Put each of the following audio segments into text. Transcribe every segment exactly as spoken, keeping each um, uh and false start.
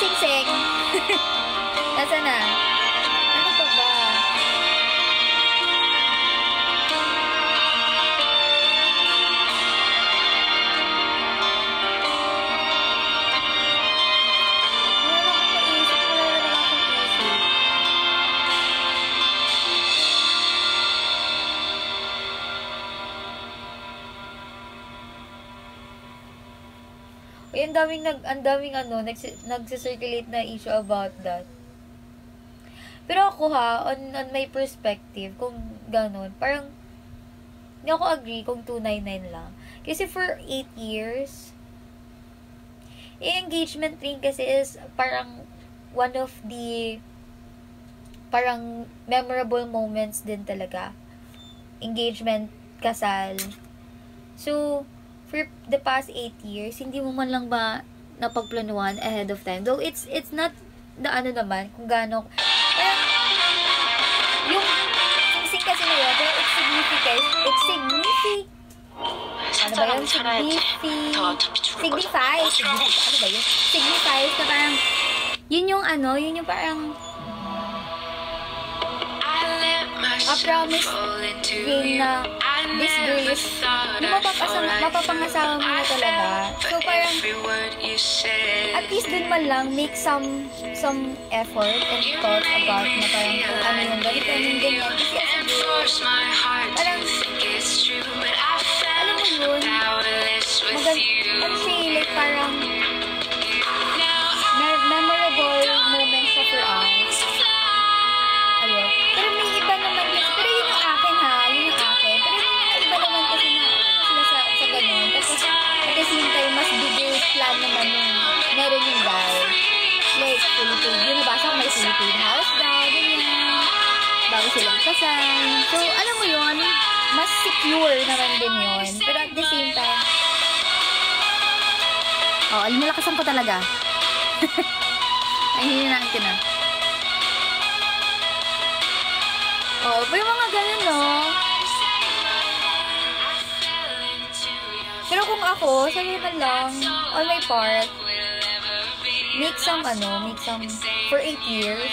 Sing-sing. Nasa na? Ano pa ba? Uy, ang daming nag ang daming ano, nags nagsi-circulate na issue about that. Pero ako ha, on on my perspective, kung ganun, parang hindi ako agree kung two ninety-nine lang. Kasi for eight years, yung engagement ring kasi is parang one of the parang memorable moments din talaga. Engagement, kasal. So, for the past eight years, hindi mo man lang ba napagplanuhan ahead of time? Though, it's it's not the ano naman, kung gaano, parang, yung sing-sing kasi na yun, pero it's significant, it's significant, ano ba yun? Signifi, signifies, ano ba yun? Signifies na parang, yun yung ano, yun yung parang, a promise ring na this girl is yung mapapasama, mapapangasawa mo na talaga. So parang at least dun man lang make some some effort and thought about na parang kung ano yung ganito, ano yung ganyan. Kasi as a girl, parang alam mo yun, maganda, ano siya, like parang memorable moments siya for us. Ayun. Pero may iba naman kasi, pero yun yung akin ha, yun yung akin. Pero may iba naman kasi na sila sa, sa ganun. Tapos, at the same time, mas bigger plan naman yung meron yung guy. Like, Philippine, yun nabasa ko may Philippine house daw, ganyan. Bago silang kasal. So, alam mo yun, mas secure naman din yun. Pero at the same time, oh, alam nalakasan ko talaga. Ay, hindi na natin na. Oh, pero mga ganun, no? Pero kung ako, sabi man lang, on my part, make some, ano, make some, for eight years,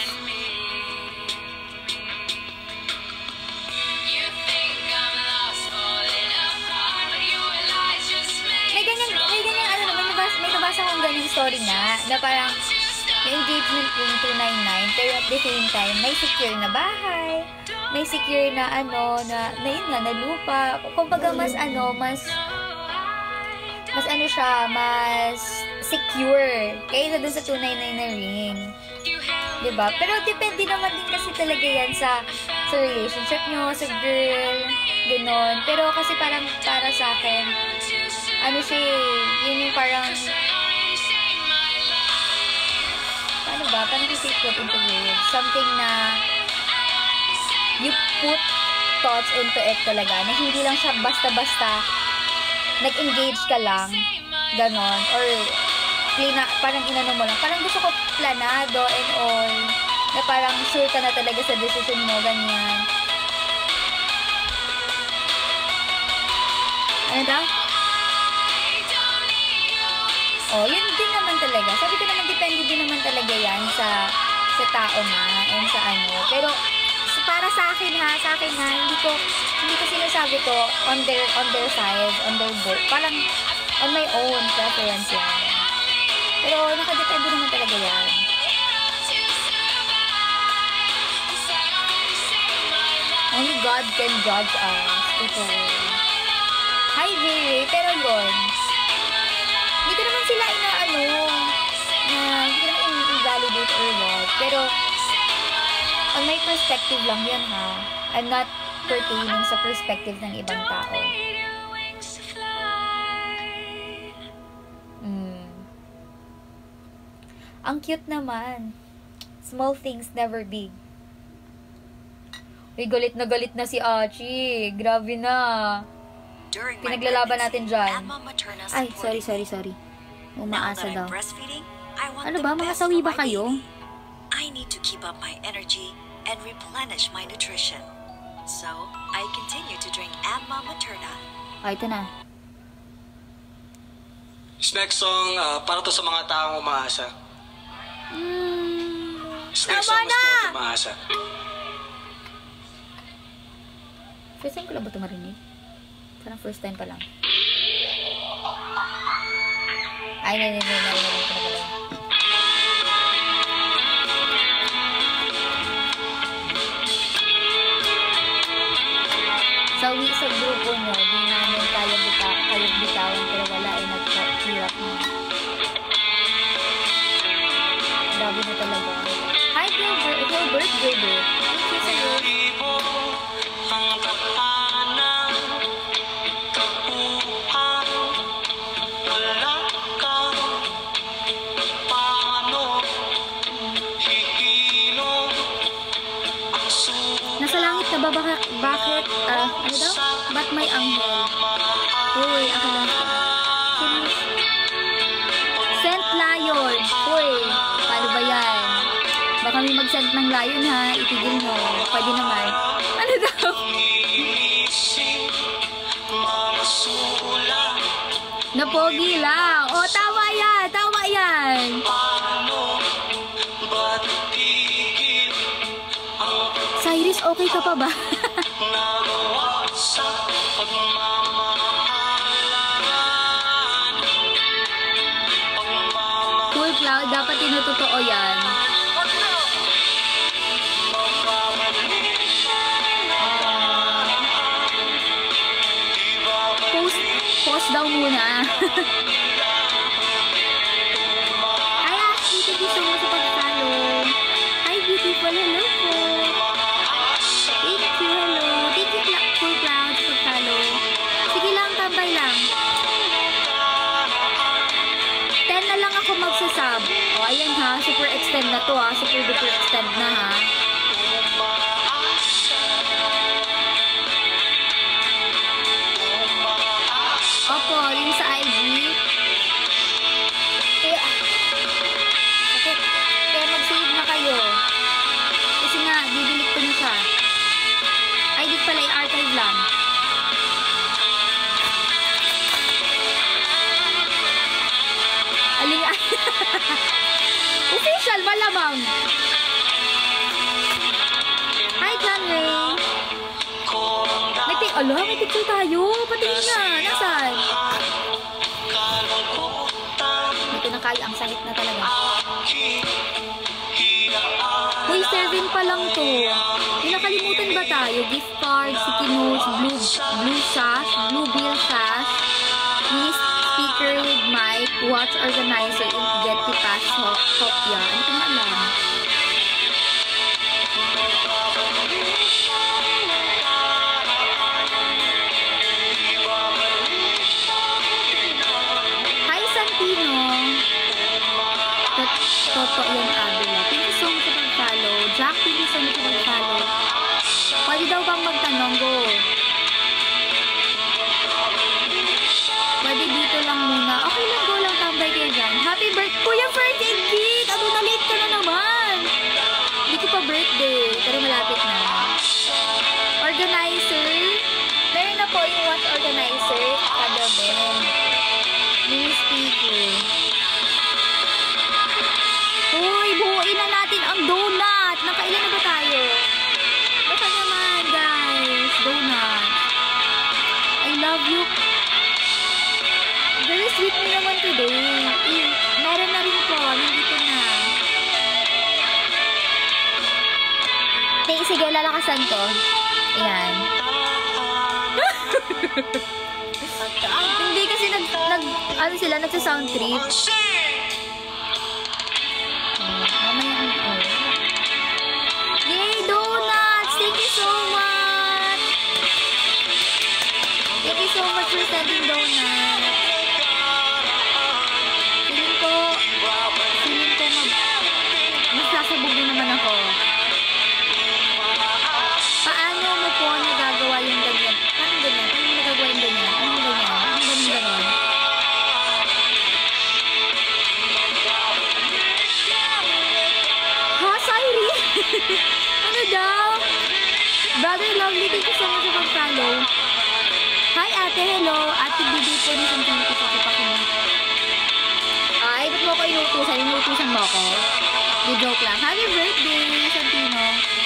may ganyan, may ganyan, ano naman, may nabasa kong ganyan story nga, na parang, may engagement ring two ninety-nine, pero at the same time, may secure na bahay, may secure na ano, na, na yun nga, na lupa. Kumbaga mas ano, mas, mas ano siya, mas secure. Kaysa dun sa two ninety-nine na ring. Diba? Pero depende naman din kasi talaga yan sa, sa relationship nyo, sa girl, gano'n. Pero kasi parang para sa akin, ano siya, yun yung parang, ano ba, paano kasi put into words? Something na, you put thoughts into it talaga, na hindi lang siya basta-basta nag-engage ka lang, ganon, or plina, parang inano mo lang, parang gusto ko planado and all, na parang sure ka na talaga sa decision mo, ganyan. Ano daw? Oh, yun din naman talaga. Sabi ko naman, depende din naman talaga yan sa sa tao na, and sa ano, pero para sa akin ha, sa akin ha, hindi ko, hindi ko sinasabi to on their, on their side, on their book. Parang, on my own preference yan. Pero, nakadepende naman talaga yan. Only God can judge us. Ito. Hi, Vere. Pero yun, hindi ko naman sila inaano, na, hindi ko naman invalidate or what. Pero, on my perspective lang yan ha. I'm not pertaining sa perspective ng ibang tao. Mm. Ang cute naman. Small things, never big. Uy, galit na galit na si Achi. Grabe na. Pinaglalaban natin dyan. Ay, sorry, sorry, sorry. Umaasa daw. Ano ba? Mga sawi ba kayo? I need to keep up my energy and replenish my nutrition. So, I continue to drink Amma Materna. Ay, ito na. This next song, uh, para to sa mga taong umaasa. Espresso ang mas na! maasa. First time ko lang ba ito marinig? Parang first time pa lang. Ay, nai, nai, nai, nai, nai, nai, nai, nai. Sa wi sa grupo nyo, di namin kaya bita, kayong bitawan pero wala ay nagkakirap mo. Grabe na talaga. Hi, Gilbert! Gilbert, Gilbert. Thank you sa iyo. Nasa langit na ba? Bakit? Bakit? Uh, ano daw? Ba't may anghel? Uy, ako lang ito. Sent lion. Uy, paano ba yan? Baka may mag-send ng lion ha. Itigil mo. Pwede naman. Ano daw? Napogi lang. O, tama yan. Tama yan. Cyrus, okay ka pa ba? Cool Cloud, dapat tinutotoo yan. Post, post daw muna. Ay, Ashley, thank you so much sa pag-follow. Hi, beautiful. Hello po. Thank you, hello. Thank you, Cool Cloud, sa pag-follow. Sige lang, tambay lang. ten na lang ako magsasab. O, ayan ha. Super extend na to ha. Super duper extend na ha. Opo, yung sa I G. Kaya, okay. Kaya mag-save na kayo. Kasi nga, didelete ko na siya. I D pala, i-archive lang. Aling official, malamang. Hi, Clan Ray. May pic, ala, may picture tayo. Patingin nga, nasaan? Hindi ko na kaya, ang sakit na talaga. Uy, seven pa lang to. May nakalimutan ba tayo? Gift card, sticky notes, blue, blue sash, blue bill sash, mini speaker with mic, watch organizer, and get to pass kopya. Ano ko alam? Hi, Santino. Toto yan, Abila. Thank you so much sa pag-follow. Jack, thank you so much sa pag-follow. Pwede daw bang magtanong? Go. Pwede dito lang muna. Okay lang, go lang, tambay kayo dyan. Happy birthday! Kuya birthday gift! Ano, na-late ka na naman! Hindi ko pa birthday, pero malapit na. Organizer. Meron na po yung watch organizer. Kada Ben. Mini speaker. Uy, buuin na natin ang donut! Nakailan na ba tayo? Baka naman, guys. Donut. I love you. Very sweet mo naman today. Eh, meron na rin po. Nandito na. Okay, sige, lalakasan ko. Ayan. Hindi kasi nag, nag, ano sila, nagsa-sound trip. Oh, mamaya ang oh. Yay, donuts! Thank you so much! Thank you so much for sending donuts. Feeling ko, feeling ko mag, masasabog din naman ako. Paano mo po nagagawa yung ganyan? Paano ganyan? Paano mo nagagawa yung ganyan? Ano ganyan? Ano ganyan ganyan? Ha, Sairi? Ano daw? Brother Lovely, thank you so much sa pag-follow. Hi, ate. Hello. Ate, bibig po ni Santin ko sa kapakina. Ay, ba't mo ako inutusan? Inutusan mo ako? Di joke lang. Happy birthday, Santino.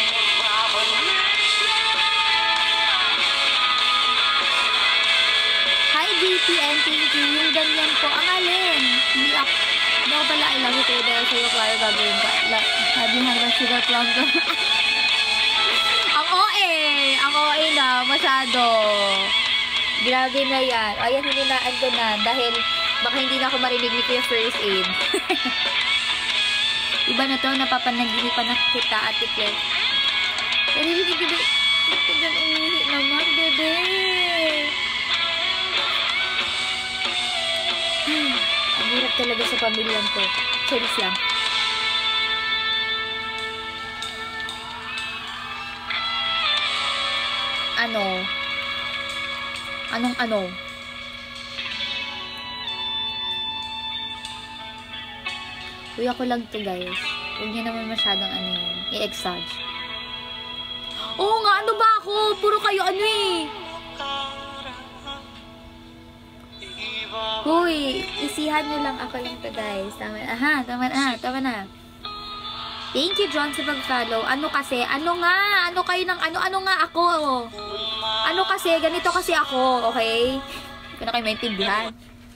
Hi, G P and thank you. Yung ganyan po. Ang alin. Hindi ako, hindi ako pala I love you too dahil sa'yo, Clara, gagawin ka. Sabi hanggang sugar plum ka. Ang O A. Ang O A na. Masyado. Grabe na yan. Ayan, hininaan ko na. Dahil baka hindi na ako marinig ni Kuya First Aid. Iba na to. Napapanaginipan na kita, Ate Claire. Narinig ko, bebe. Ba't ka dyan umihi naman, bebe? Ang hirap talaga sa pamilyan ko. Cheers lang. Ano? Anong ano? Uy, ako lang to, guys. Huwag niyo naman masyadong ano yun. I-exage. Oo nga, ano ba ako? Puro kayo ano eh. Uy, isihan nyo lang ako yung to, guys. Tama na. Aha, tama na. Tama na. Thank you, John, sa pag-follow. Ano kasi? Ano nga? Ano kayo ng ano? Ano nga ako? Ano kasi? Ganito kasi ako, okay? Hindi ko na kayo maintindihan.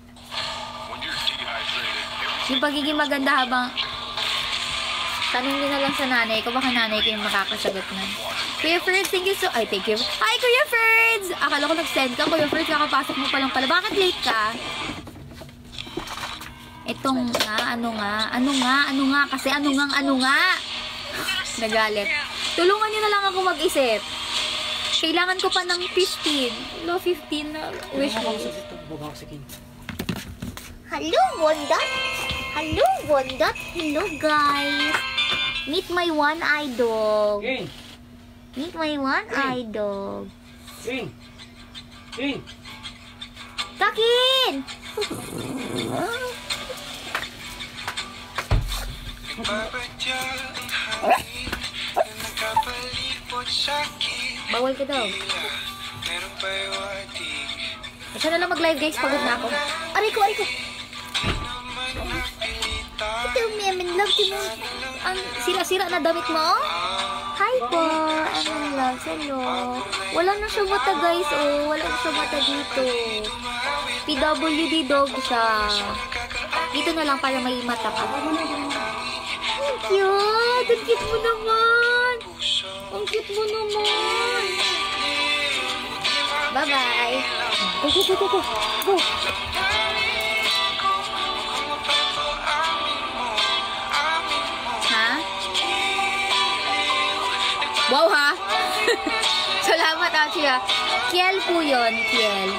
Yung pagiging maganda habang tanong nyo na lang sa nanay ko, baka nanay ko yung makakasagot na. Kuya Ferds, thank you so... Ay, thank you. Hi, Kuya Ferds! Akala ko nag-send ka. Kuya Ferds, kakapasok mo pa lang pala. Bakit late ka? Itong nga, ano nga, ano nga, ano nga, kasi ano nga, ano nga. Nagalit. Tulungan nyo na lang ako mag-isip. Kailangan ko pa ng fifteen. No, fifteen na wish mo. Hello, Wondot! Hello, Wondot! Hello, guys! Meet my one-eye dog. King! Meet my one-eye dog. King! King! Takin! Bawal ka daw. Basta na lang mag-live, guys. Pagod na ako. Aray ko, aray ko. Ito, Memin, love team mo. Ang sira-sira na damit mo. Hi po. I'm in love. Hello. Wala na siya mata, guys. Oh, wala na siya mata dito. P W D dog siya. Dito na lang para may mata ka. Ang cute. Ang cute mo naman. Ang cute mo naman. Bye-bye. Go, go, go, go, go. Go. Ha? Wow, ha? Salamat, Achi, ha? Kiel po yun, Kiel.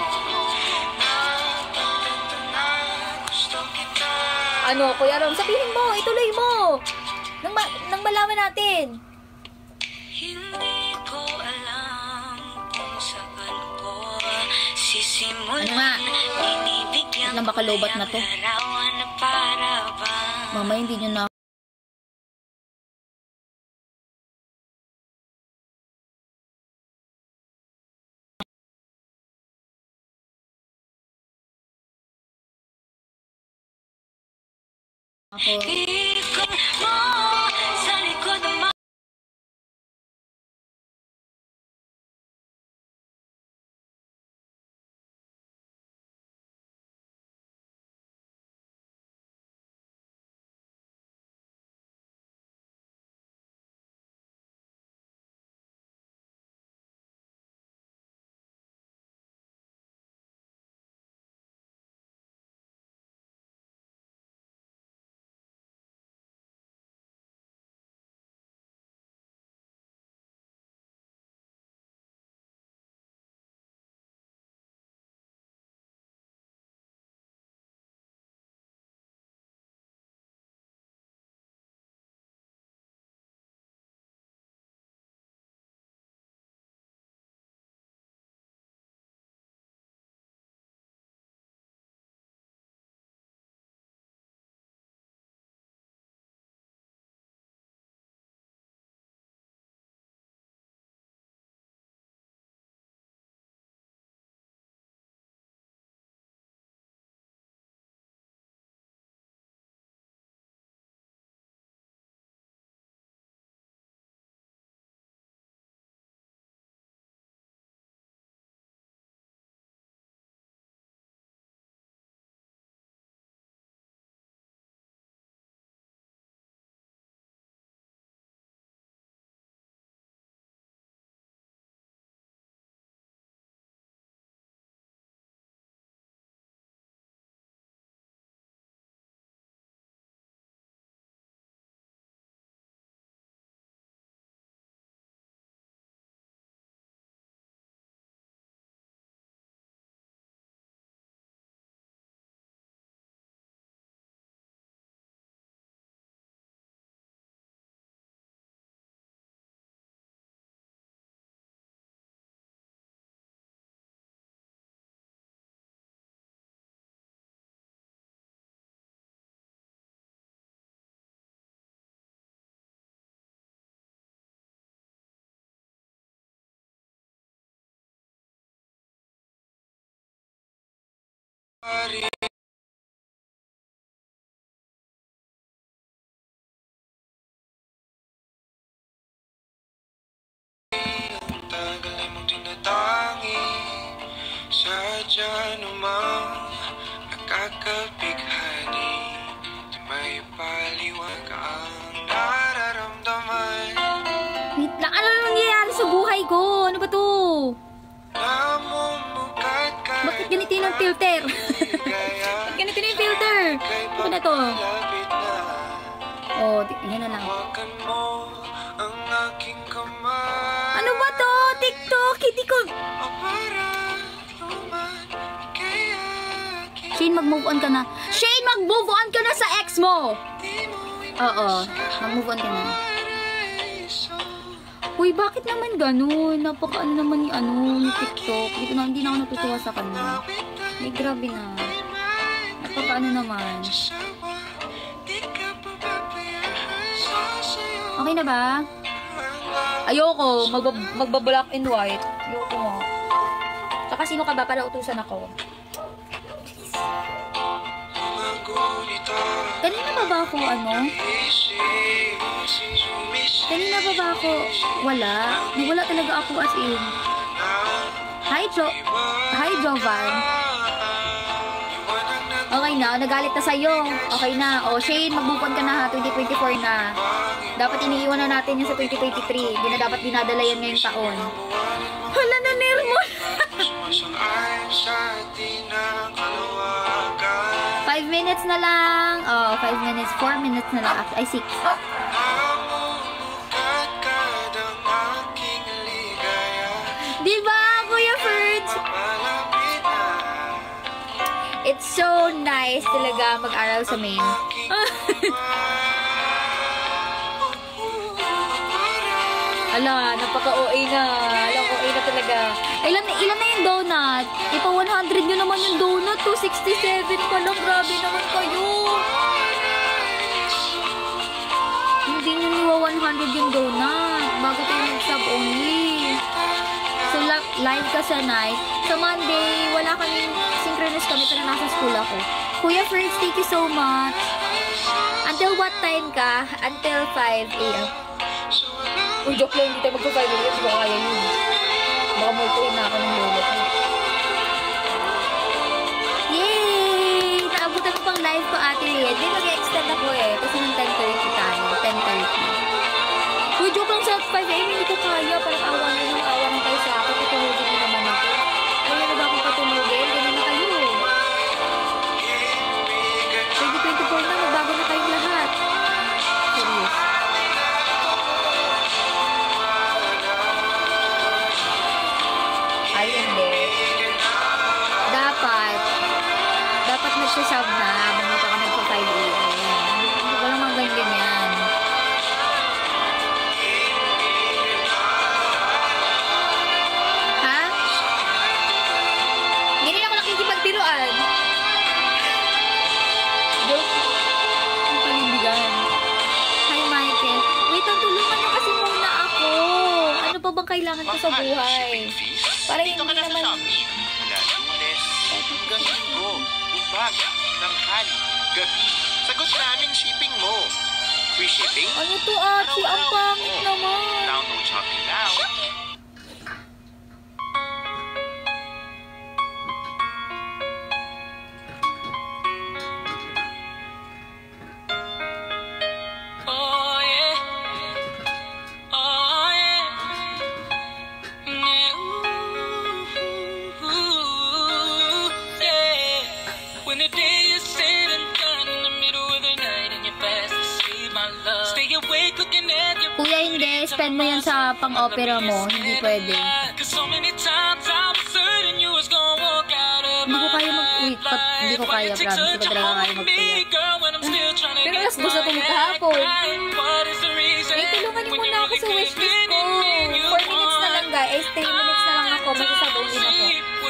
Ano, Kuya Rom? Sabihin mo, ituloy mo. Nang, ma nang malaman natin. Hindi ko alam kung saan ko sisimulan. Ano nga? Binibigyan Lang baka lobat na to. larawan na para bang Mama, hindi nyo na ako. ikot mo Sadya namang nakakabighani, di may paliwag ang nararamdaman. Wait lang, ano na nangyayari sa buhay ko? Ano ba to? Namumukat ka Bakit ganito yung filter? Bakit ganito yung filter? Ano na to? Oh, di- yan na lang. Hawakan mo ang aking kamay. Ano ba to? TikTok? Hindi ko... O para naman kaya Shane, mag-move on ka na. Shane, mag-move on ka na sa ex mo! di mo Oo, mag-move on ka na. inaiso. Uy, bakit naman ganun? Napaka ano naman yung ano, yung TikTok. Hindi, na, hindi na ako natutuwa sa kanya. May grabe na. Napaka ano naman. Sawa, di ka papabayaan sa'yo. Okay na ba? Ayoko. Magba- magba-black and white. Ayoko mo. Saka sino ka ba para utusan ako? Mga gunita, Kanina ba ba ako ano? isip, sumisip Kanina ba ba ako wala? Wala talaga ako as in. Hi, Jo. Hi, Jovan. Okay na, nagalit na sa'yo. Okay na. O, Shane, mag-move on ka na ha. twenty twenty-four na. Dapat iniiwan na natin yung sa twenty twenty-three. Hindi na dapat dinadala yan ngayong taon. Hala na, Nermon. Sumasang-ayon sa atin ang kalawakan. Five minutes na lang. Oh, five minutes. Four minutes na lang. Ay, six. Namumukat ka ng aking ligaya. Diba, Kuya Ferds? Malapit na It's so nice talaga mag-aral sa main. Ala, napaka-O A na. Alam, O A na talaga. Ilan, ilan na yung donut? Ipa one hundred nyo naman yung donut. two sixty-seven pa lang. Grabe naman kayo. Hindi nyo niwa one hundred yung donut. Bago tayo mag-sub only. So, la- live ka sa night. Sa Monday, wala kaming synchronous kami pero nasa school ako. Kuya Ferds, thank you so much. Until what time ka? Until five a m Oh, joke lang, hindi tayo magpa-five a m Baka kaya yun. Baka multuin na ako ng lolo ko. Yay! Naabutan ko pang live ko, Ate Ria. Hindi, mag-extend ako eh. Kasi ng ten thirty tayo. ten thirty. Uy, joke lang sa five a m Hindi ko kaya. Parang awa na yung awa na tayo sa akin. Tutulogin na naman ako. Ayaw na ba akong patulogin? Ganyan na kayo. twenty twenty-four na, magbago na tayong lahat. Serious. Ay, hindi. Dapat. Dapat nagsasab na. Mamita ka nagpa five a m Walang mga ganyan-ganyan. Ha? Hindi ako nakikipagbiruan. Joke. Ang palindigan. Hi, Michael. Wait, ang tulungan niyo kasi muna ako. Ano pa bang kailangan ko sa buhay? Para hindi Dito ka na sa naman... Shopee. Mula Lunes hanggang Linggo. Umaga, tanghali, gabi. Sagot namin shipping mo. Free shipping? Ano to, Achi? Ang pangit naman. Download Shopee now. Oh yeah, oh yeah, yeah, ooh, yeah. When the day is said and done in the middle of the night and you're fast asleep, my love. Stay awake looking at your. Kuya, hindi. Spend mo yan sa pang-opera mo. Hindi pwede. Cause so many times I was certain you was gonna walk out of Hindi ko my kaya mag-wait. Pat, hindi ko kaya, promise. Hindi ko talaga kaya mag-payat. Pero alas dos na tulog kahapon. Eh, tulungan niyo muna ako sa wishlist ko. four minutes na lang, guys. three minutes na lang ako. Magsasabong din ako.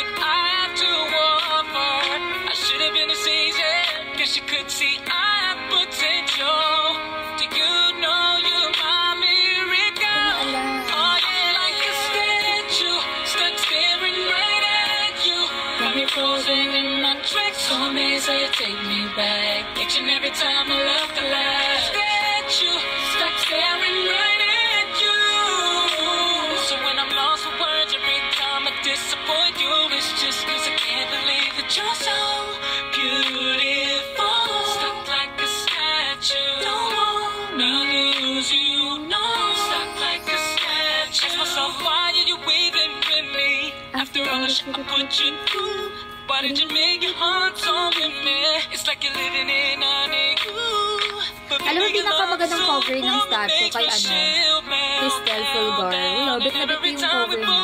I should have been a season, cause you could see I have potential. Do you know you're my miracle? Alam. Oh yeah, like a statue, stuck staring right at you. Got me frozen in my tracks. So amazed how you take me back. Each and every time I look alive, at you, stuck staring right at you. So when I'm lost for words, every time I disappoint you, it's just cause I can't believe that you're so beautiful. Stuck like a statue. Don't wanna lose you, no. Stuck like a statue. Ask myself, why are you waving with me? After all the shit I put you through, why did you make your heart so with me? It's like you're living in a Alam mo, pinakamagandang cover ng statue kay ano, Crystal Fulgar. Uy, lobit na bit yung cover niya.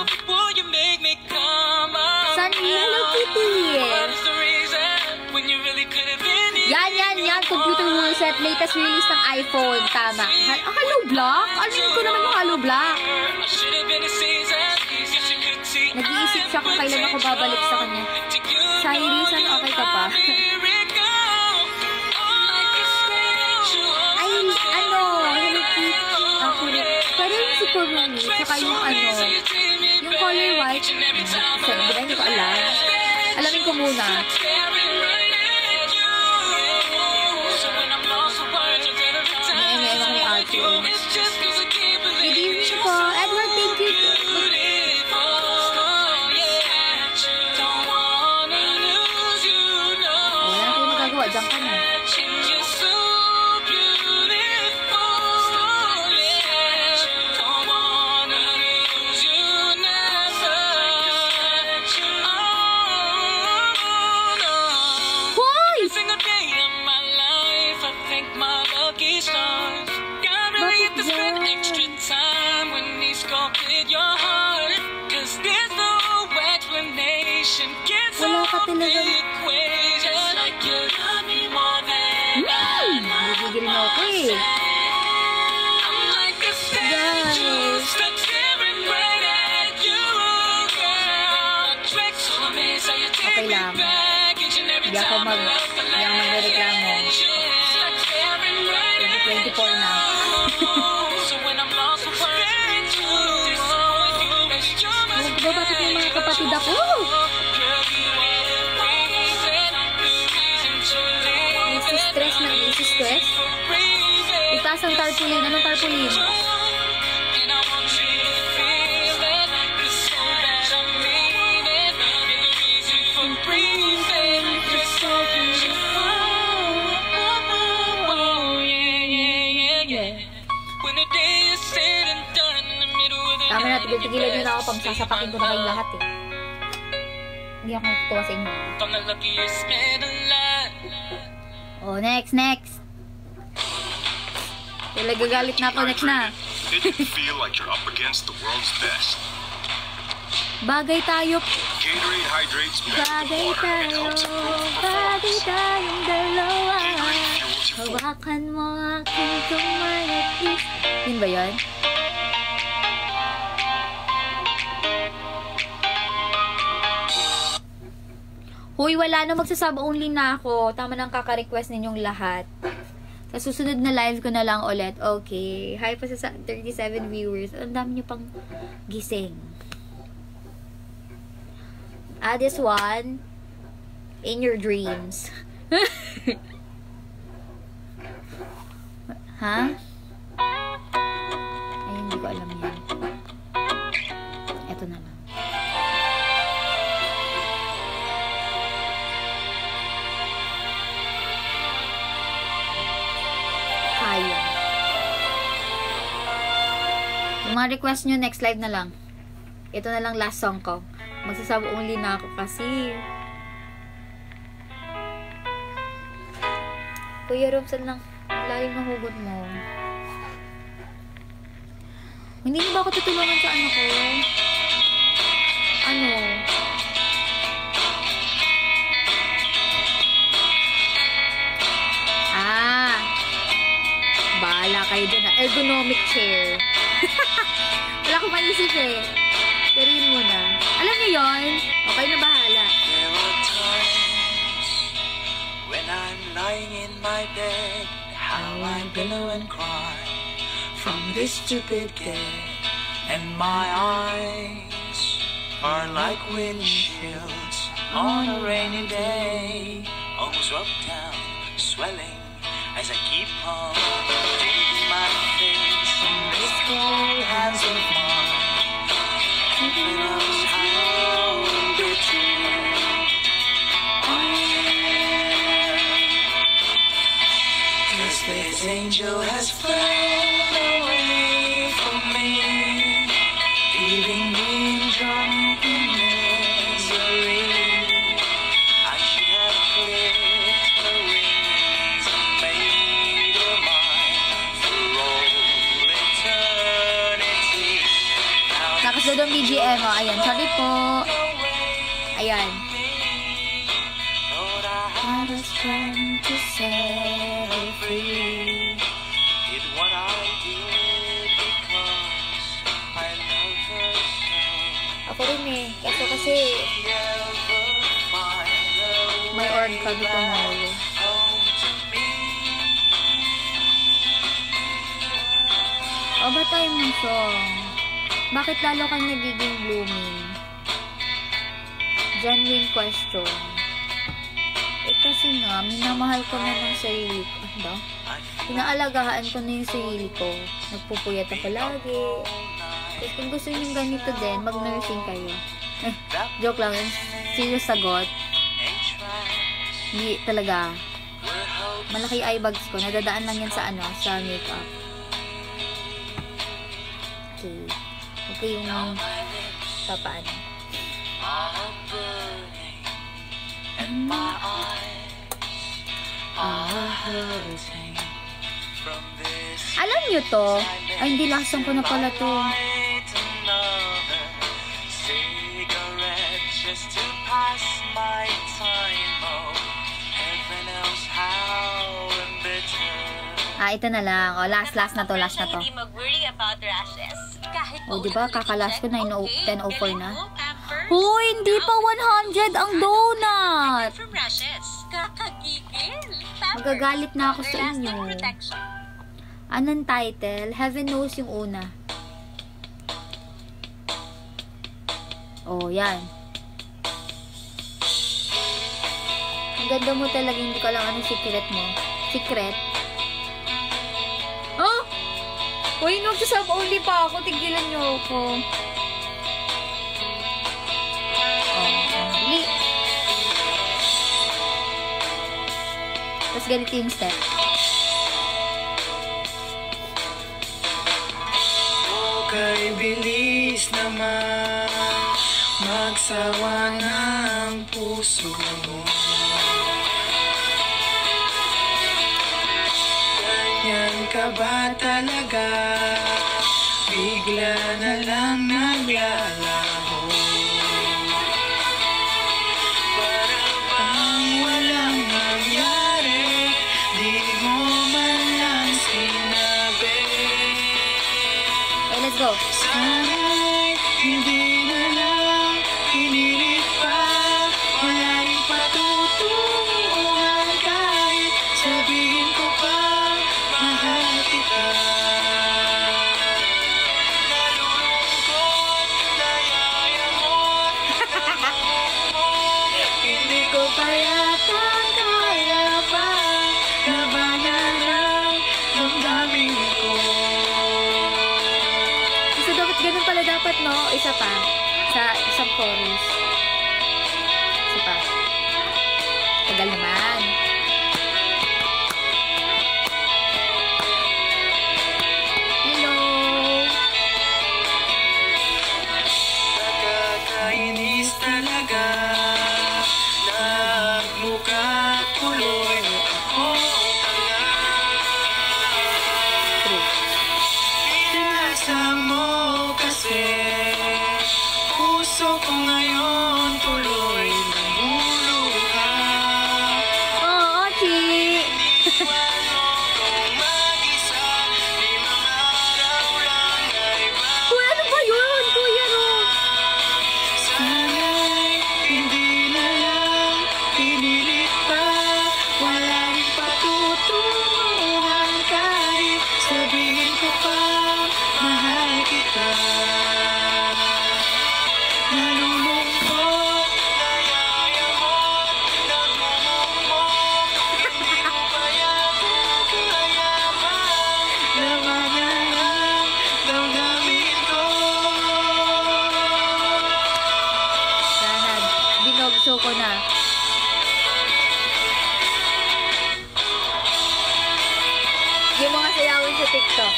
Sunny, Hello Kitty! Yan, yan, yan. Computer rule set. Latest release ng iPhone. Tama. Ha- oh, Hello Block? Alam ko naman yung Hello Block. Nag-iisip siya kung kailan ako babalik sa kanya. Cyrus, ano okay ka pa? Ay, ano, Hello Kitty. Ako rin. Pero yung si Kurumi, saka yung ano, yung color white. Sabi ba, hindi ko alam. Alamin ko muna. May ano ko yung outfit. Good evening po. Edward, thank you. Wala natin magagawa. Diyan ka na. Wala ka talaga. Hmm, nagigil na ako eh. Guys. Okay lang. Hindi ako mag, hindi ako magreklamo. twenty twenty-four na. Ano ba bakit yung mga kapatid ako? Stress na stress. Itaas ang tarpaulin. Anong tarpaulin? Tama na, tigil-tigilan nyo na ako pang sasapakin ko na kayong lahat eh. Hindi ako natutuwa sa inyo. Oh, next, next. Nagagalit na ako, next na. Did you feel like you're up against the world's best? Bagay tayo. Gatorade hydrates Bagay water and tayo. helps improve Bagay performance. tayong dalawa. Gatorade fuels your full. Hawakan mo aking tumayakis. Yun ba yan? Hoy, wala na, magsasub only na ako. Tama nang kaka-request ninyong lahat. Sa susunod na live ko na lang ulit. Okay. Hi pa sa thirty-seven viewers. Ang dami nyo pang gising. Ah, this one. In your dreams. Ha? Ay, hindi ko alam yan. Ito na lang. Kaya. Yung mga request nyo, next live na lang. Ito na lang last song ko. Magsasab only na ako kasi. Kuya Rob, saan lang lalim ng hugot mo? Hindi niyo ba ako tutulungan sa ano ko? Ano? Ah! Bahala kayo dyan. Ergonomic chair. Wala akong maisip eh. Pero yun muna. Alam niyo yun? Okay na bahala. There are times when I'm lying in my bed, how I billow and cry from this stupid day, and my eyes are like windshields on a rainy day, almost rubbed down, swelling as I keep on digging my face in this cold hands of mine. Heaven knows how bitter I am. This this angel has flown away from me, leaving me in drunken misery. I should have clipped her wings and made her mine for all eternity. Now Tapos doon ang B G M, oh. Ayan, sorry po. Ayan. Lord, I had a strength to set her free. Did what I did because I love her so. Ako rin eh. Kaso kasi Ever find her may org kami tomorrow. home to me? O ba tayo ng song? Bakit lalo kang nagiging blooming? Genuine question. Eh kasi nga, minamahal ko na ng sarili ko. Ano ba? Pinaalagaan ko na yung sarili ko. Nagpupuyat ako lagi. Tapos kung gusto nyo ganito din, mag-nursing kayo. Eh, joke lang. Yung serious sagot. Hindi talaga. Malaki eye bags ko. Nadadaan lang yan sa ano, sa makeup. Okay. Okay yung sa paano. Are burning and my eyes are hurting from this. Alam nyo to? Ay, hindi lasan ko na pala to. Light another cigarette just to pass my time. Oh, heaven knows how embittered. Ah, ito na lang. O, last, last na to, last na to. Hindi mag-worry about rashes. Kahit O, diba? Kakalas ko, nine oh ten oh four na. Pampers. Hoy, hindi pa one hundred ang donut! From rashes. Kakagigil. Pampers. Magagalit na ako sa Lasting inyo. protection. Anong title? Heaven knows yung una. Oh, yan. Ang ganda mo talaga, hindi ko alam anong secret mo. Secret? Oh! Uy, nag-sub only pa ako. Tigilan niyo ako. Oh, ang dali. Tapos ganito yung step. Okay, bilis naman magsawa ng puso mo. Ganyan ka ba talaga? Bigla na lang naglalaho. Para bang walang nangyari, di mo man lang sinabi. Okay, let's go. Sana'y hindi na lang pinilit pa, wala rin patutunguhan kahit sabihin ko pa, mahal kita. Nalulungkot, nayayamot, namumot, hindi ko pa yata kaya pa, labanan ang damdamin ko. So, dapat ganun pala dapat, no? Isa pa. Sa isang chorus. Isa pa. Tagal naman. Hello! Nakakainis talaga, nagmukha tuloy ako tanga. True. Pinasa mo kasi puso ko ngayon sa TikTok.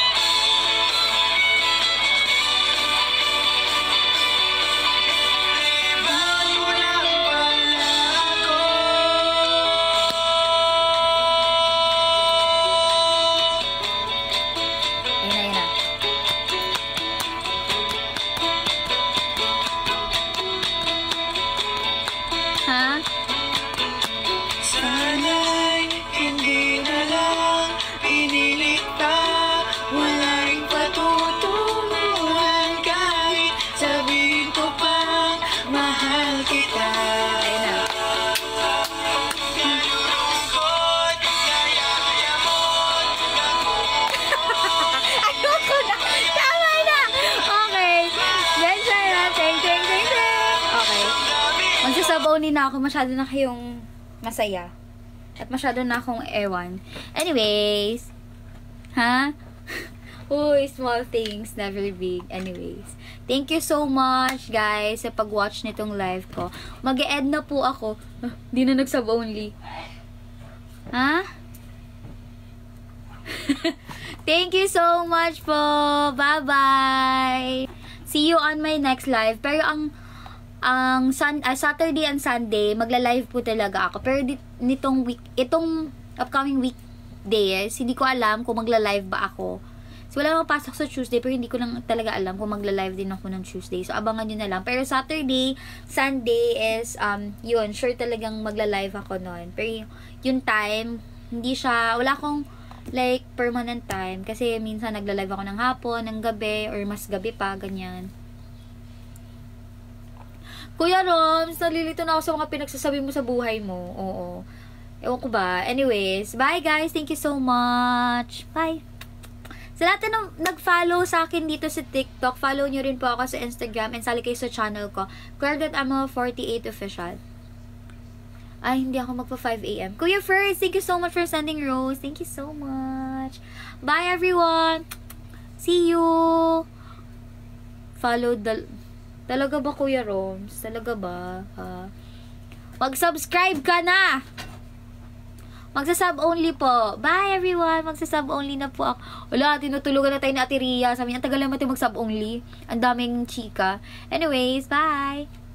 Ha? Sana'y hindi na lang pinilit pa. Wala rin patutunguhan kahit sabihin ko pang mahal kita. Ayun na. Nalulungkot, yayayamot, Ayoko na. Tama na. Okay. Yan siya na. Teng, teng, teng, teng. Okay. Magsasabaw ni na ako. Masyado na kayong masaya. At masyado na akong ewan. Anyways. Ha? Uy, small things, never big. Anyways. Thank you so much, guys, sa pag-watch nitong live ko. Mag-e-end na po ako. Ah, di na nagsub only. Ha? Thank you so much po. Bye-bye. See you on my next live. Pero ang ang sun, uh, Saturday and Sunday, magla-live po talaga ako. Pero dit, nitong week, itong upcoming weekdays, hindi ko alam kung magla-live ba ako. So, wala namang pasok sa Tuesday, pero hindi ko lang talaga alam kung magla-live din ako ng Tuesday. So, abangan nyo na lang. Pero Saturday, Sunday is, um, yun, sure talagang magla-live ako nun. Pero yung time, hindi siya, wala akong, like, permanent time. Kasi minsan nagla-live ako ng hapon, ng gabi, or mas gabi pa, ganyan. Kuya Roms, nalilito na ako sa mga pinagsasabi mo sa buhay mo. Oo. Ewan ko ba. Anyways, bye guys. Thank you so much. Bye. Sa lahat na nag-follow sa akin dito sa TikTok, follow nyo rin po ako sa Instagram and sali kayo sa channel ko, Claire.amo forty-eight official. Ay, hindi ako magpa five A M Kuya First, thank you so much for sending rose. Thank you so much. Bye everyone. See you. Follow the... Talaga ba, Kuya Roms? Talaga ba? Ha? Mag-subscribe ka na! Magsasub only po. Bye, everyone! Magsasub only na po ako. Wala, tinutulugan na tayo ni Ate Ria. Sabi niya, ang tagal naman tayo mag-sub only. Ang daming chika. Anyways, bye!